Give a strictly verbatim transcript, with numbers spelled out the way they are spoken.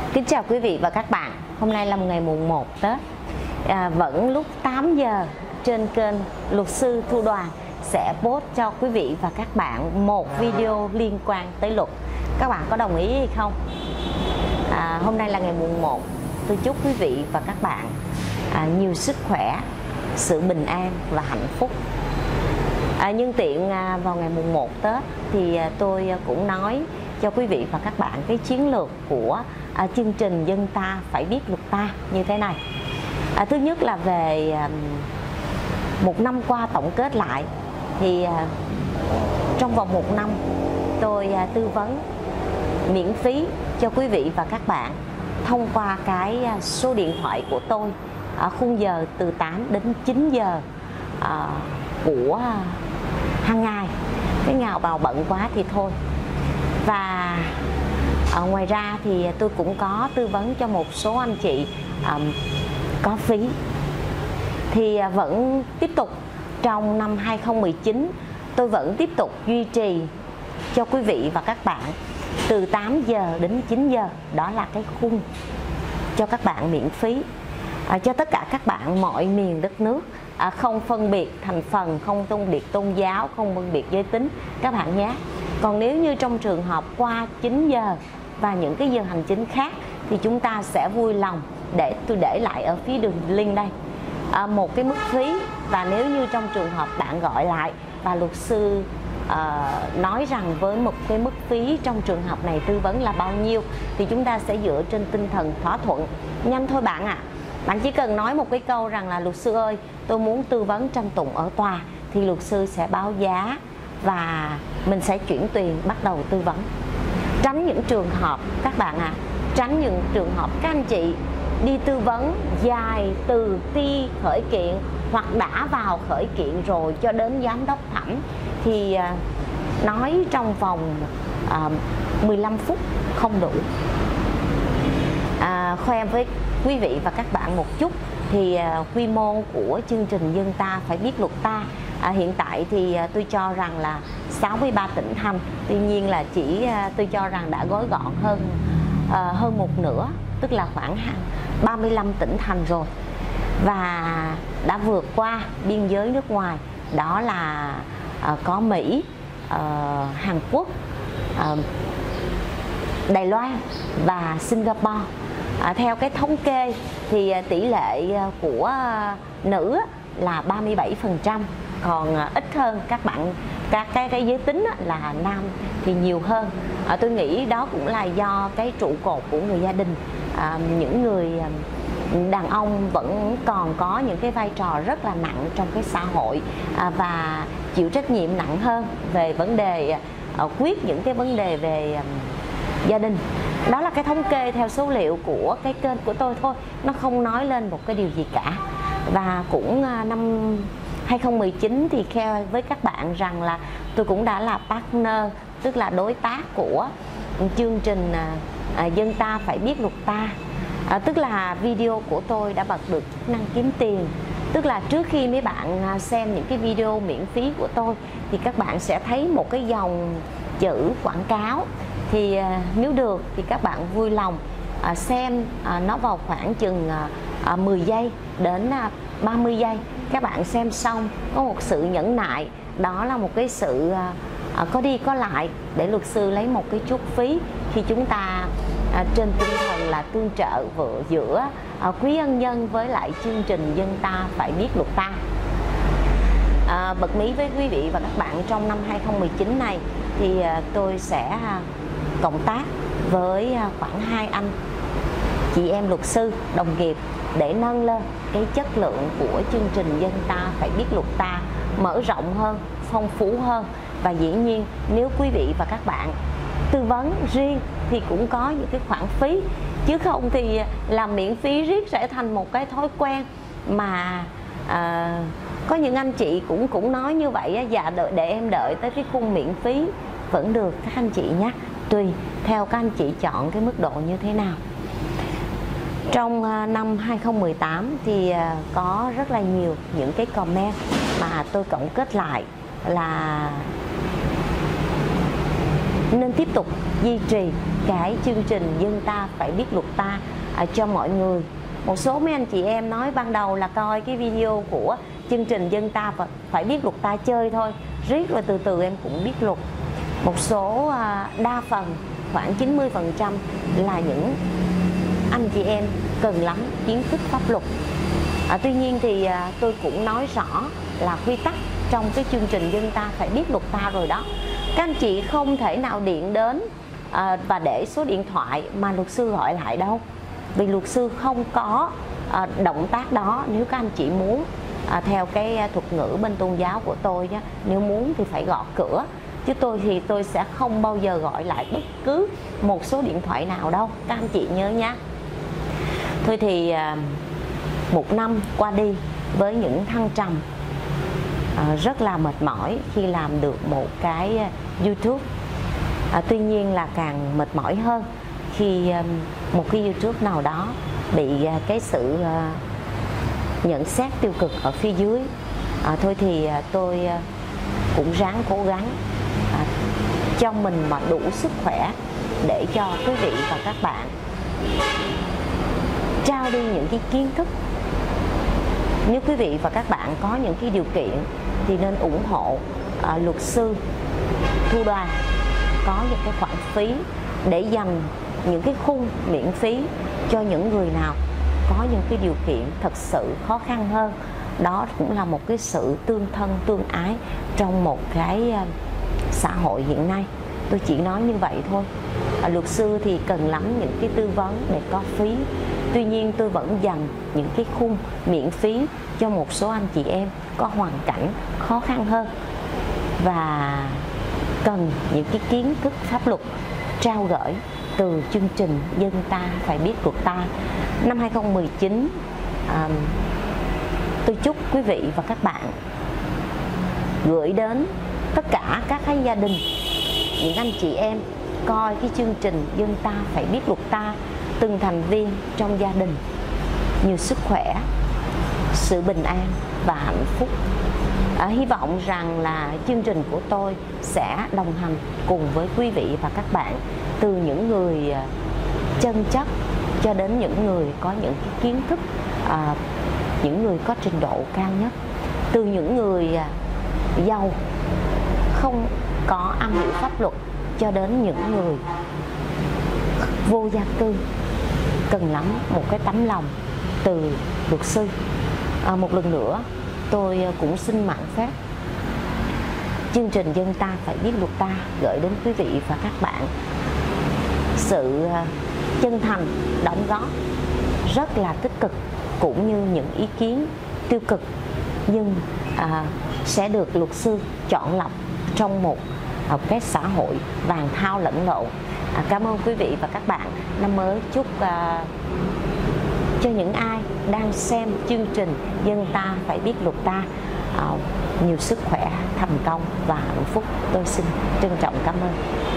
Kính chào quý vị và các bạn. Hôm nay là một ngày mùng một Tết, à, vẫn lúc tám giờ trên kênh Luật sư Thu Đoàn sẽ post cho quý vị và các bạn một video liên quan tới luật. Các bạn có đồng ý hay không? À, hôm nay là ngày mùng một, tôi chúc quý vị và các bạn à, nhiều sức khỏe, sự bình an và hạnh phúc. À, nhân tiện à, vào ngày mùng một Tết thì à, tôi cũng nói cho quý vị và các bạn cái chiến lược của à, chương trình Dân Ta Phải Biết Luật Ta như thế này. À, thứ nhất là về à, một năm qua tổng kết lại thì à, trong vòng một năm tôi à, tư vấn miễn phí cho quý vị và các bạn thông qua cái à, số điện thoại của tôi ở khung giờ từ tám đến chín giờ à, của hàng ngày. Cái nào vào bận quá thì thôi. Và à, ngoài ra thì tôi cũng có tư vấn cho một số anh chị à, có phí. Thì à, vẫn tiếp tục trong năm hai không một chín, tôi vẫn tiếp tục duy trì cho quý vị và các bạn từ tám giờ đến chín giờ. Đó là cái khung cho các bạn miễn phí, à, cho tất cả các bạn mọi miền đất nước, à, không phân biệt thành phần, không phân biệt tôn giáo, không phân biệt giới tính các bạn nhé. Còn nếu như trong trường hợp qua chín giờ và những cái giờ hành chính khác thì chúng ta sẽ vui lòng để tôi để lại ở phía đường link đây à, một cái mức phí. Và nếu như trong trường hợp bạn gọi lại và luật sư à, nói rằng với một cái mức phí trong trường hợp này tư vấn là bao nhiêu thì chúng ta sẽ dựa trên tinh thần thỏa thuận nhanh thôi bạn ạ. À. Bạn chỉ cần nói một cái câu rằng là luật sư ơi, tôi muốn tư vấn tranh tụng ở tòa, thì luật sư sẽ báo giá và mình sẽ chuyển tiền bắt đầu tư vấn. Tránh những trường hợp các bạn ạ, à, tránh những trường hợp các anh chị đi tư vấn dài từ khi khởi kiện hoặc đã vào khởi kiện rồi cho đến giám đốc thẩm thì à, nói trong vòng à, mười lăm phút không đủ. À, khoe với quý vị và các bạn một chút thì à, quy mô của chương trình Dân Ta Phải Biết Luật Ta à, hiện tại thì à, tôi cho rằng là sáu mươi ba tỉnh thành. Tuy nhiên là chỉ à, tôi cho rằng đã gói gọn hơn à, hơn một nửa, tức là khoảng ba mươi lăm tỉnh thành rồi, và đã vượt qua biên giới nước ngoài, đó là à, có Mỹ, à, Hàn Quốc, à, Đài Loan và Singapore. À, theo cái thống kê thì tỷ lệ của nữ là ba mươi bảy phần trăm, còn ít hơn các bạn các cái cái giới tính là nam thì nhiều hơn. À, tôi nghĩ đó cũng là do cái trụ cột của người gia đình, à, những người đàn ông vẫn còn có những cái vai trò rất là nặng trong cái xã hội, à, và chịu trách nhiệm nặng hơn về vấn đề à, quyết những cái vấn đề về à, gia đình. Đó là cái thống kê theo số liệu của cái kênh của tôi thôi, nó không nói lên một cái điều gì cả. Và cũng à, năm hai không một chín thì kêu với các bạn rằng là tôi cũng đã là partner, tức là đối tác của chương trình à, à, Dân Ta Phải Biết Luật Ta. À, tức là video của tôi đã bật được chức năng kiếm tiền. Tức là trước khi mấy bạn xem những cái video miễn phí của tôi thì các bạn sẽ thấy một cái dòng chữ quảng cáo. Thì à, nếu được thì các bạn vui lòng à, xem à, nó vào khoảng chừng à, mười giây đến à, ba mươi giây. Các bạn xem xong có một sự nhẫn nại, đó là một cái sự à, à, có đi có lại để luật sư lấy một cái chút phí khi chúng ta à, trên tinh thần là tương trợ vợ giữa à, quý ân nhân với lại chương trình Dân Ta Phải Biết Luật Ta. À, bật mí với quý vị và các bạn, trong năm hai không một chín này thì à, tôi sẽ à, cộng tác với à, khoảng hai anh chị em luật sư đồng nghiệp để nâng lên cái chất lượng của chương trình Dân Ta Phải Biết Luật Ta, mở rộng hơn, phong phú hơn. Và dĩ nhiên nếu quý vị và các bạn tư vấn riêng thì cũng có những cái khoản phí, chứ không thì làm miễn phí riết sẽ thành một cái thói quen mà à, có những anh chị cũng cũng nói như vậy, dạ đợi để em đợi tới cái khung miễn phí vẫn được các anh chị nhé, tùy theo các anh chị chọn cái mức độ như thế nào. Trong uh, năm hai không một tám thì uh, có rất là nhiều những cái comment mà tôi tổng kết lại là nên tiếp tục duy trì cái chương trình Dân Ta Phải Biết Luật Ta à, cho mọi người. Một số mấy anh chị em nói ban đầu là coi cái video của chương trình Dân Ta Phải Biết Luật Ta chơi thôi, riết rồi từ từ em cũng biết luật. Một số à, đa phần khoảng chín mươi phần trăm là những anh chị em cần lắm kiến thức pháp luật. À, tuy nhiên thì à, tôi cũng nói rõ là quy tắc trong cái chương trình Dân Ta Phải Biết Luật Ta rồi đó. Các anh chị không thể nào điện đến à, và để số điện thoại mà luật sư gọi lại đâu, vì luật sư không có à, động tác đó. Nếu các anh chị muốn à, theo cái thuật ngữ bên tôn giáo của tôi nhé, nếu muốn thì phải gõ cửa, chứ tôi thì tôi sẽ không bao giờ gọi lại bất cứ một số điện thoại nào đâu, các anh chị nhớ nhé. Thôi thì à, một năm qua đi với những thăng trầm, à, rất là mệt mỏi khi làm được một cái YouTube. À, tuy nhiên là càng mệt mỏi hơn khi um, một cái YouTube nào đó bị uh, cái sự uh, nhận xét tiêu cực ở phía dưới. À, thôi thì uh, tôi uh, cũng ráng cố gắng uh, cho mình mà đủ sức khỏe để cho quý vị và các bạn trao đi những cái kiến thức. Nếu quý vị và các bạn có những cái điều kiện thì nên ủng hộ uh, luật sư Thu Đoàn có những cái khoản phí để dành những cái khung miễn phí cho những người nào có những cái điều kiện thật sự khó khăn hơn. Đó cũng là một cái sự tương thân tương ái trong một cái uh, xã hội hiện nay. Tôi chỉ nói như vậy thôi. À, luật sư thì cần lắm những cái tư vấn để có phí. Tuy nhiên tôi vẫn dành những cái khung miễn phí cho một số anh chị em có hoàn cảnh khó khăn hơn và cần những cái kiến thức pháp luật trao gửi từ chương trình Dân Ta Phải Biết Luật Ta. Năm hai không một chín, à, tôi chúc quý vị và các bạn gửi đến tất cả các cái gia đình, những anh chị em coi cái chương trình Dân Ta Phải Biết Luật Ta, từng thành viên trong gia đình nhiều sức khỏe, sự bình an và hạnh phúc. À, hy vọng rằng là chương trình của tôi sẽ đồng hành cùng với quý vị và các bạn, từ những người chân chất cho đến những người có những cái kiến thức, à, những người có trình độ cao nhất, từ những người à, giàu không có am hiểu pháp luật cho đến những người vô gia cư cần lắm một cái tấm lòng từ luật sư. À, một lần nữa tôi cũng xin mạn phép chương trình Dân Ta Phải Biết Luật Ta gửi đến quý vị và các bạn sự chân thành đóng góp rất là tích cực, cũng như những ý kiến tiêu cực, nhưng à, sẽ được luật sư chọn lọc trong một, một cái xã hội vàng thao lẫn lộn. À, cảm ơn quý vị và các bạn. Năm mới chúc à, cho những ai đang xem chương trình Dân Ta Phải Biết Luật Ta à, nhiều sức khỏe, thành công và hạnh phúc. Tôi xin trân trọng cảm ơn.